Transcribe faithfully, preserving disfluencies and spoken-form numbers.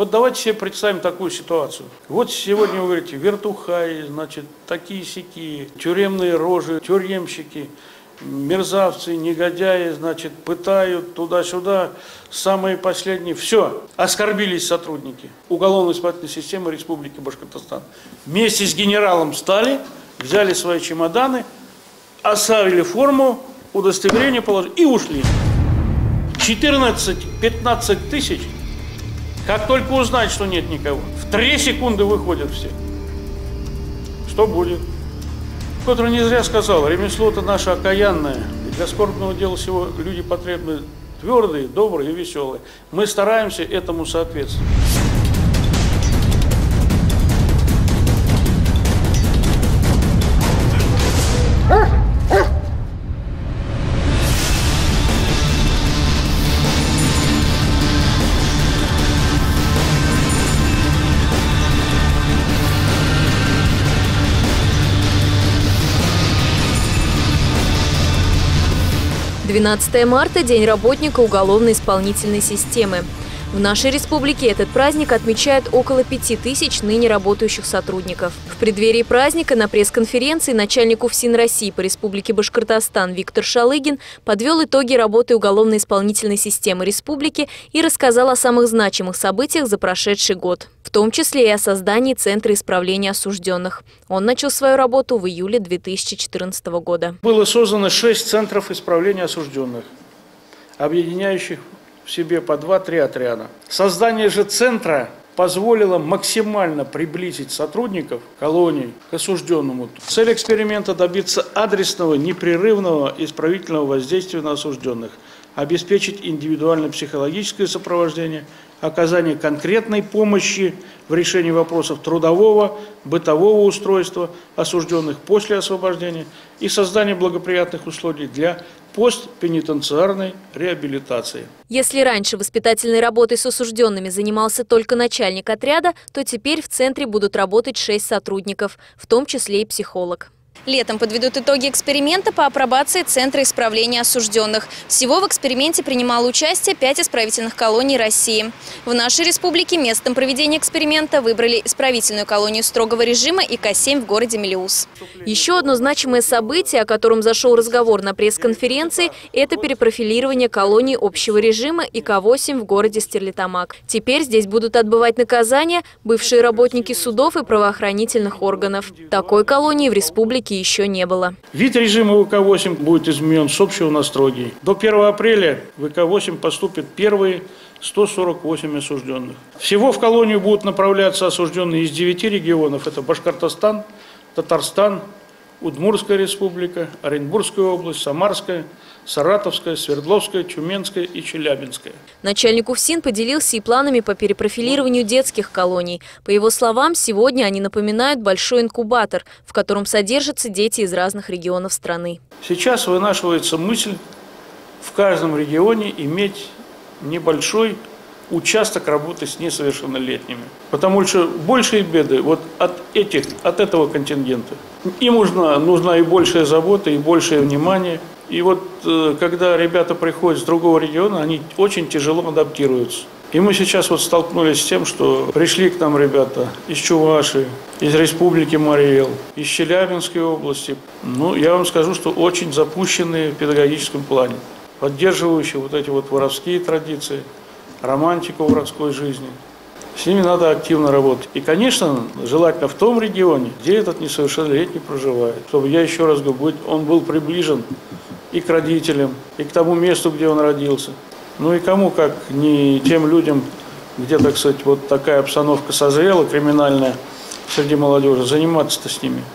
Вот давайте себе представим такую ситуацию. Вот сегодня вы говорите, вертухаи, значит, такие-сякие, тюремные рожи, тюремщики, мерзавцы, негодяи, значит, пытают туда-сюда, самые последние. Все, оскорбились сотрудники уголовно-исполнительной системы Республики Башкортостан. Вместе с генералом встали, взяли свои чемоданы, оставили форму, удостоверение положили и ушли. четырнадцать-пятнадцать тысяч, как только узнать, что нет никого, в три секунды выходят все. Что будет? Петр не зря сказал, ремесло-то наше окаянное, и для скорбного дела всего люди потребны твердые, добрые и веселые. Мы стараемся этому соответствовать. двенадцатое марта – День работника уголовно-исполнительной системы. В нашей республике этот праздник отмечают около пяти тысяч ныне работающих сотрудников. В преддверии праздника на пресс-конференции начальник УФСИН России по Республике Башкортостан Виктор Шалыгин подвел итоги работы уголовно-исполнительной системы республики и рассказал о самых значимых событиях за прошедший год, в том числе и о создании Центра исправления осужденных. Он начал свою работу в июле две тысячи четырнадцатого года. Было создано шесть центров исправления осужденных, объединяющих в себе по два-три отряда. Создание же центра позволило максимально приблизить сотрудников колоний к осужденному. Цель эксперимента – добиться адресного, непрерывного исправительного воздействия на осужденных, обеспечить индивидуально-психологическое сопровождение, оказание конкретной помощи в решении вопросов трудового, бытового устройства осужденных после освобождения и создание благоприятных условий для постпенитенциарной реабилитации. Если раньше воспитательной работой с осужденными занимался только начальник отряда, то теперь в центре будут работать шесть сотрудников, в том числе и психолог. Летом подведут итоги эксперимента по апробации Центра исправления осужденных. Всего в эксперименте принимало участие пять исправительных колоний России. В нашей республике местом проведения эксперимента выбрали исправительную колонию строгого режима и К семь в городе Мелеуз. Еще одно значимое событие, о котором зашел разговор на пресс-конференции, это перепрофилирование колонии общего режима и К восемь в городе Стерлитамак. Теперь здесь будут отбывать наказания бывшие работники судов и правоохранительных органов. Такой колонии в республике еще не было. Вид режима В К восемь будет изменен с общего на строгий. До первого апреля в В К восемь поступят первые сто сорок восемь осужденных. Всего в колонию будут направляться осужденные из девяти регионов. Это Башкортостан, Татарстан, Удмуртская республика, Оренбургская область, Самарская, Саратовская, Свердловская, Тюменская и Челябинская. Начальник УФСИН поделился и планами по перепрофилированию детских колоний. По его словам, сегодня они напоминают большой инкубатор, в котором содержатся дети из разных регионов страны. Сейчас вынашивается мысль в каждом регионе иметь небольшой участок работы с несовершеннолетними. Потому что большие беды вот от этих, от этого контингента. Им нужна, нужна и большая забота, и большее внимание. И вот когда ребята приходят с другого региона, они очень тяжело адаптируются. И мы сейчас вот столкнулись с тем, что пришли к нам ребята из Чувашии, из Республики Марий Эл, из Челябинской области. Ну, я вам скажу, что очень запущенные в педагогическом плане, поддерживающие вот эти вот воровские традиции, романтику городской жизни. С ними надо активно работать. И, конечно, желательно в том регионе, где этот несовершеннолетний проживает. Чтобы, я еще раз говорю, он был приближен и к родителям, и к тому месту, где он родился. Ну и кому, как не тем людям, где, так сказать, вот такая обстановка созрела, криминальная среди молодежи, заниматься-то с ними.